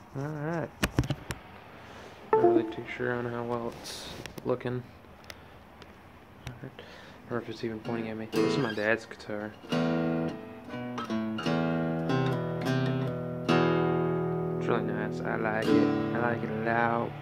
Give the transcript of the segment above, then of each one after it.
Alright. Not really too sure on how well it's looking. Or if it's even pointing at me. This is my dad's guitar. It's really nice. I like it. I like it a lot.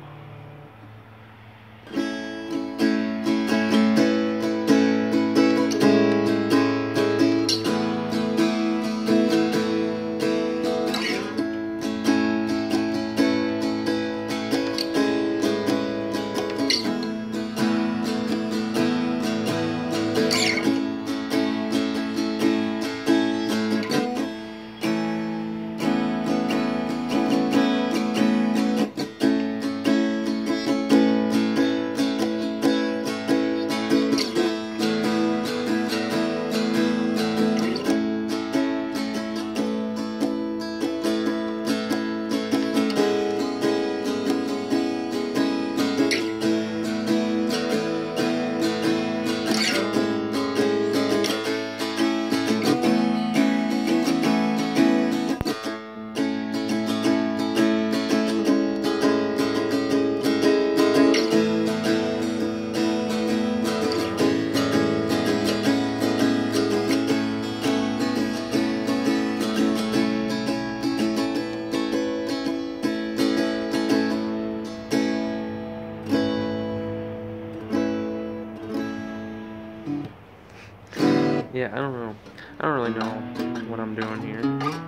Yeah, I don't know. I don't really know what I'm doing here.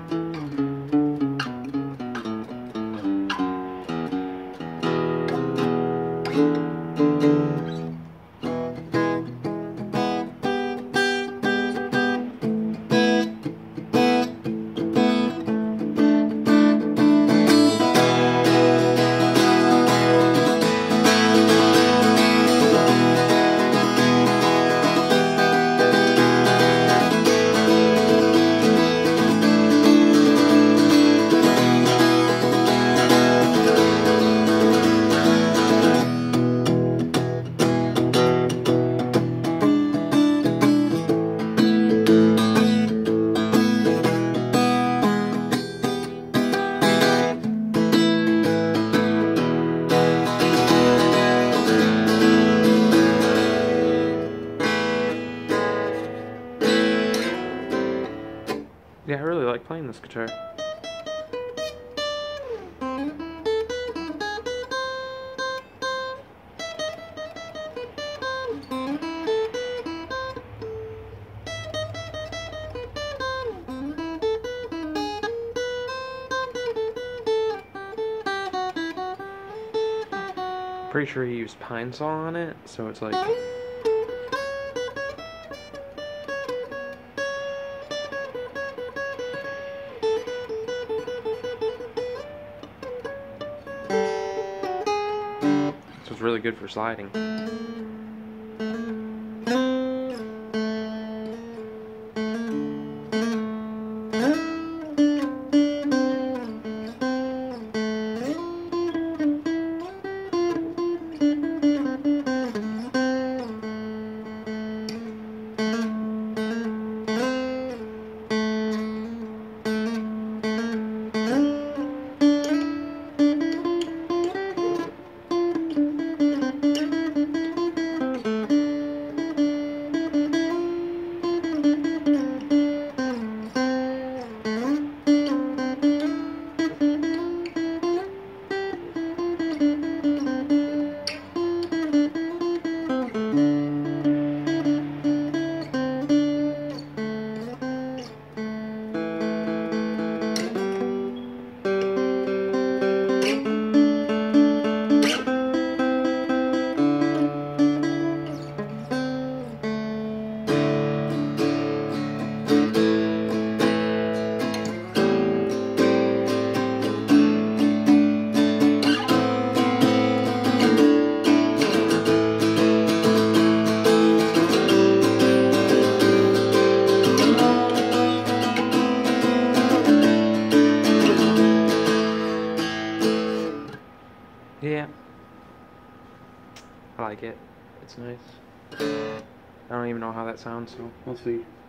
Yeah, I really like playing this guitar. Pretty sure he used Pine Saw on it, so it's like... So it's really good for sliding. Yeah. I like it. It's nice. I don't even know how that sounds, so we'll see.